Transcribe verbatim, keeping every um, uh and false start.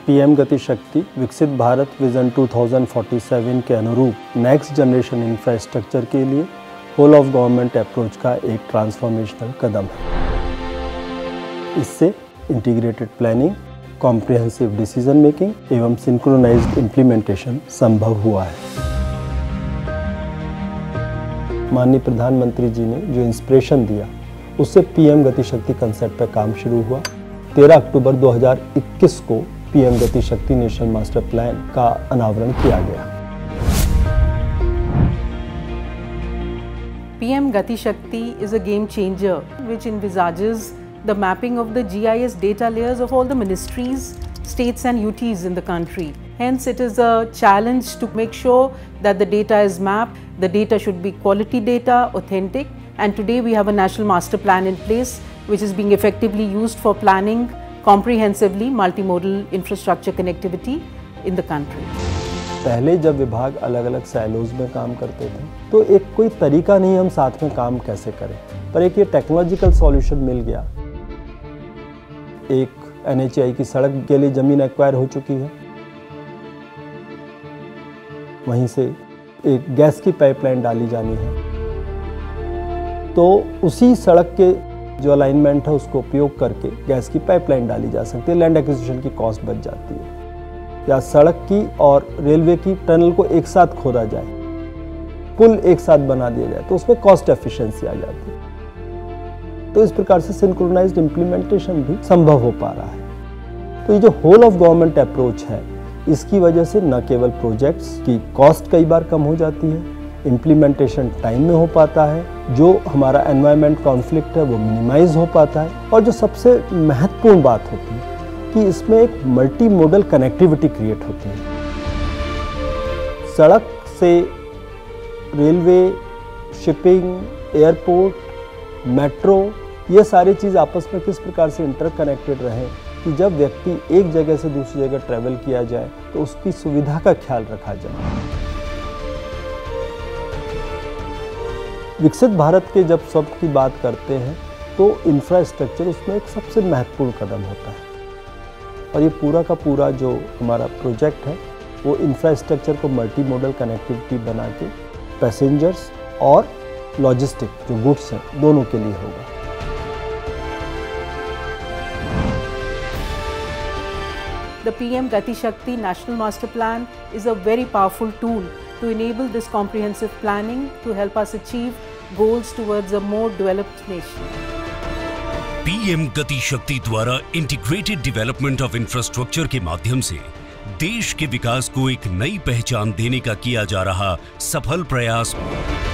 PM Gati शक्ति विकसित Bharat vision दो हज़ार सैंतालीस के अनुरूप नेक्स्ट जनरेशन इंफ्रास्ट्रक्चर के लिए होल ऑफ गवर्नमेंट अप्रोच का एक ट्रांसफॉर्मेशनल कदम है। इससे integrated planning, comprehensive decision making एवं सिंक्रोनाइज्ड इम्प्लीमेंटेशन संभव हुआ है। माननीय प्रधानमंत्री जी ने जो इंस्पिरेशन दिया उससे पीएम गति शक्ति कंसेप्ट पर काम शुरू हुआ। तेरह अक्टूबर दो हज़ार इक्कीस को पीएम गति शक्ति नेशनल मास्टर प्लान का अनावरण किया गया। P M Gati Shakti is a game changer which envisages the mapping of the G I S data layers of all the ministries, states and U Ts in the country. Hence, it is a challenge to make sure that the data is mapped, the data should be quality data, authentic, and today we have a national master plan in place which is being effectively used for planning comprehensively multimodal infrastructure connectivity in the country. पहले जब विभाग अलग अलग silos में काम करते थे तो एक कोई तरीका नहीं हम साथ में काम कैसे करें, पर एक ये टेक्नोलॉजिकल सॉल्यूशन मिल गया। एक एन एच ए आई की सड़क के लिए जमीन एक्वायर हो चुकी है, वहीं से एक गैस की पाइपलाइन डाली जानी है, तो उसी सड़क के जो अलाइनमेंट है उसको उपयोग करके गैस की पाइपलाइन डाली जा सकती है, लैंड एक्विजिशन की कॉस्ट बच जाती है। या सड़क की और रेलवे की टनल को एक साथ खोदा जाए, पुल एक साथ बना दिया जाए तो उसमें कॉस्ट एफिशिएंसी आ जाती है। तो इस प्रकार से सिंक्रोनाइज्ड इम्प्लीमेंटेशन भी संभव हो पा रहा है। तो ये जो होल ऑफ गवर्नमेंट अप्रोच है, इसकी वजह से न केवल प्रोजेक्ट्स की कॉस्ट कई बार कम हो जाती है, इम्प्लीमेंटेशन टाइम में हो पाता है, जो हमारा एनवायरमेंट कॉन्फ्लिक्ट है वो मिनिमाइज हो पाता है, और जो सबसे महत्वपूर्ण बात होती है कि इसमें एक मल्टी मोडल कनेक्टिविटी क्रिएट होती है। सड़क से रेलवे, शिपिंग, एयरपोर्ट, मेट्रो, ये सारी चीज़ आपस में किस प्रकार से इंटरकनेक्टेड रहे कि जब व्यक्ति एक जगह से दूसरी जगह ट्रैवल किया जाए तो उसकी सुविधा का ख्याल रखा जाए। विकसित भारत के जब शब्द की बात करते हैं तो इंफ्रास्ट्रक्चर उसमें एक सबसे महत्वपूर्ण कदम होता है, और ये पूरा का पूरा जो हमारा प्रोजेक्ट है वो इंफ्रास्ट्रक्चर को मल्टी मॉडल कनेक्टिविटी बना के पैसेंजर्स और लॉजिस्टिक जो गुड्स हैं दोनों के लिए होगा। The P M Gati Shakti National Master Plan is a very powerful tool to enable this comprehensive planning to help us achieve goals towards a more developed nation. PM Gati Shakti द्वारा integrated development of infrastructure के माध्यम से देश के विकास को एक नई पहचान देने का किया जा रहा सफल प्रयास